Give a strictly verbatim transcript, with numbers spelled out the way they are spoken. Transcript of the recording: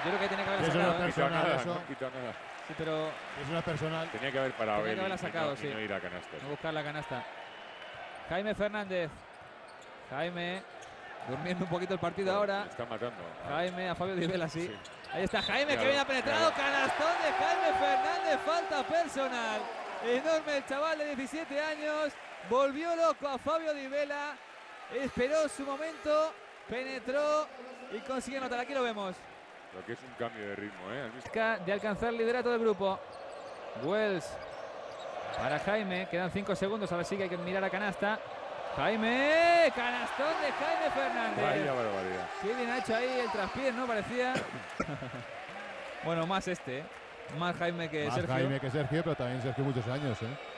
Yo creo que tenía que haberla Eso sacado. no ¿eh? quita nada, eso. no quita nada. Sí, pero Es una personal. Tenía que haber parado tenía él que haberla y sacado, no, y sí. no ir a canastas. No buscar la canasta. Jaime Fernández. Jaime durmiendo un poquito el partido Bueno, ahora. le está matando. Jaime a Fabio Di Vela, sí. Sí. Ahí está Jaime, Míralo, que viene ha penetrado. míralo. Canastón de Jaime Fernández. Falta personal. Enorme el chaval de diecisiete años. Volvió loco a Fabio Di Vela. Esperó su momento. Penetró y consigue anotar. Aquí lo vemos. Lo que es un cambio de ritmo, ¿eh? Al mismo- De alcanzar el liderato del grupo. Wells para Jaime. Quedan cinco segundos. Ahora sí que hay que mirar a canasta. Jaime. Canastón de Jaime Fernández. Vaya barbaridad. Qué bien ha hecho ahí el traspiés, ¿no? Parecía. Bueno, más este, ¿eh? Más Jaime que Más Sergio. Jaime que Sergio, pero también Sergio muchos años, ¿eh?